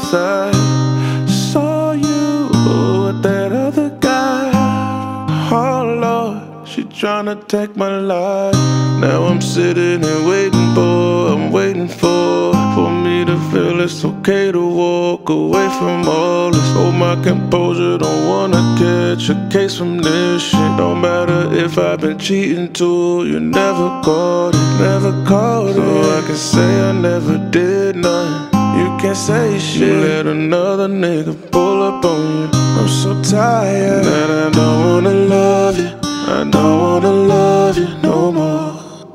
homicide. Saw you with that other guy. Oh Lord, she tryna take my life. Now I'm sitting and waiting for me to feel it's okay to walk away from all this. Hold my composure, don't wanna catch a case from this shit. Don't matter if I've been cheating too, you never caught it. So I can say I never did nothing. You can't say shit. You let another nigga pull up on you. I'm so tired that I don't wanna love you. I don't wanna love you no more.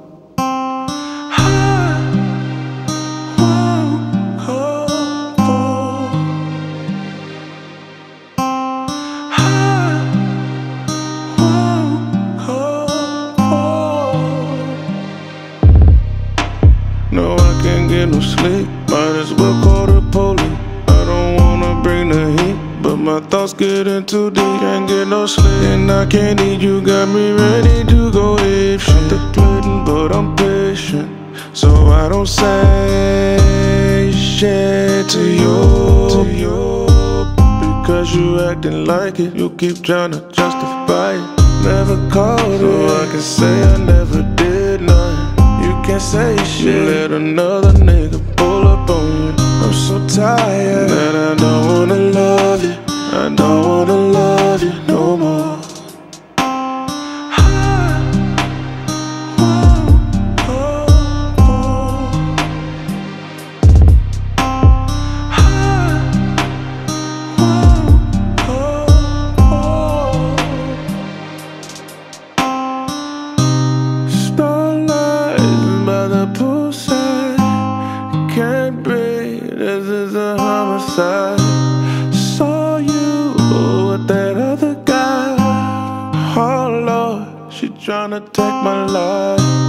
No, I can't get no sleep, might as well call the police. I don't wanna bring the heat, but my thoughts getting too deep. Can't get no sleep, and I can't eat. You got me ready to go ape shit. Contemplating, but I'm patient, so I don't say shit to you. Because you acting like it, you keep trying to justify it. Never called it, so I can say I never did nothing. You can't say shit. You let another nigga pull up on you. I'm so tired that I don't wanna love you. I don't wanna love you no more. Starlight by the poolside, can't breathe, this is a homicide. Saw you with that other guy. Oh Lord, she tryna take my life.